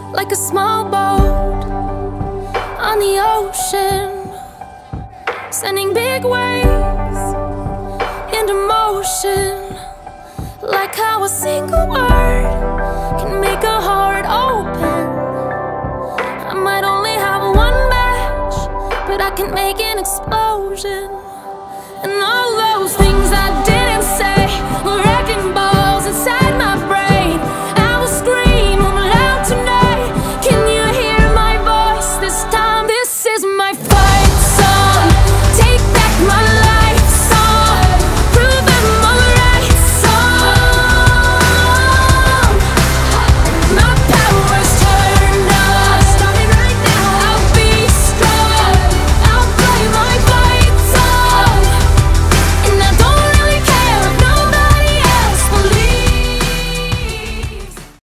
like a small boat on the ocean, sending big waves into motion. Like how a single word can make a heart open. I might only have one match, but I can make an explosion. And all those things